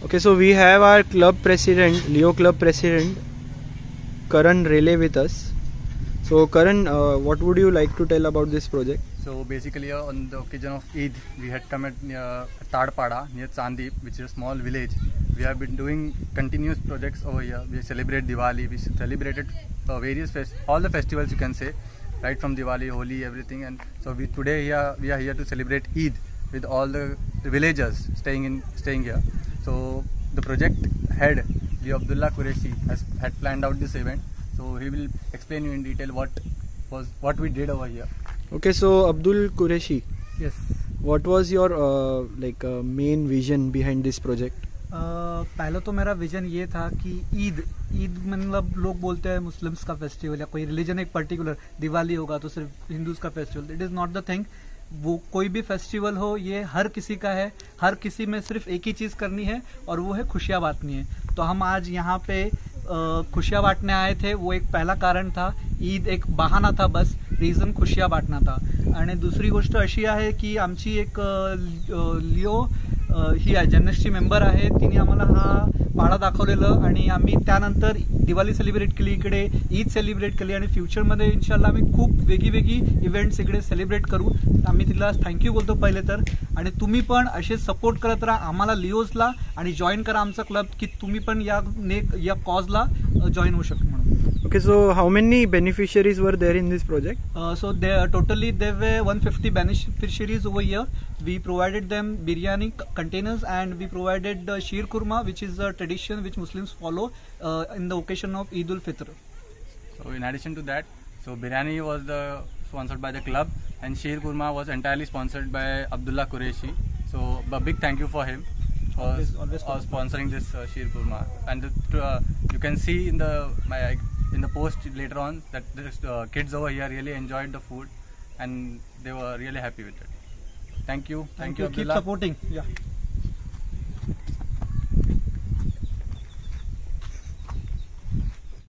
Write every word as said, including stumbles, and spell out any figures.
Okay, so we have our club president, Leo Club president, Karan Rele with us. So Karan, uh, what would you like to tell about this project? So basically uh, on the occasion of Eid, we had come at uh, Tadpada near Chandip, which is a small village. We have been doing continuous projects over here. We celebrate Diwali, we celebrated uh, various fest all the festivals you can say, right from Diwali, Holi, everything. And so we today here we are here to celebrate Eid with all the, the villagers staying in staying here. So the project head, the Abdullah Qureshi, has had planned out this event. So he will explain you in detail what was what we did over here. Okay, so Abdul Qureshi. Yes. What was your uh, like uh, main vision behind this project? uh, पहला तो मेरा vision ये था कि ईद ईद मतलब लोग बोलते हैं मुस्लिम्स का फेस्टिवल या कोई रिलीजन एक पर्टिकुलर, दिवाली होगा तो सिर्फ हिंदूज का festival. It is not the thing. वो कोई भी फेस्टिवल हो ये हर किसी का है, हर किसी में सिर्फ एक ही चीज करनी है और वो है खुशियां बांटनी है. तो हम आज यहाँ पे खुशियां बांटने आए थे. वो एक पहला कारण था. ईद एक बहाना था, बस रिझन खुशियां बांटणं था. आणि दुसरी गोष्ट अशी आहे की आमची एक लिओ ही जनरलची मेंबर आहे, तिने आम्हाला हा पाडा दाखवलेलं आणि आम्ही त्यानंतर दिवाळी सेलिब्रेट केली, इकडे ईद सेलिब्रेट केली आणि फ्युचरमध्ये इन्शाल्लाह आम्ही खूप वेगळी वेगळी इव्हेंट्स इकडे सेलिब्रेट करू. आम्ही तिला थँक्यू बोलतो पहिले तर. आणि तुम्ही पण असे सपोर्ट करत राहा आम्हाला लिओजला आणि जॉईन करा आमचा क्लब की तुम्ही पण या या कॉजला जॉईन होऊ शकता म्हणून. Okay, so how many beneficiaries were there in this project? Uh, so there totally there were one hundred fifty beneficiaries over here. We provided them biryani containers and we provided uh, sheer kurma, which is a tradition which Muslims follow uh, in the occasion of Eid ul-Fitr. So in addition to that, so biryani was the sponsored by the club and sheer kurma was entirely sponsored by Abdullah Qureshi. So a big thank you for him for always, always uh, sponsoring this uh, sheer kurma. And the, uh, you can see in the my in the post later on that the uh, kids over here really enjoyed the food and they were really happy with it. Thank you. Thank, Thank you. you, Keep Abdullah. supporting. Yeah.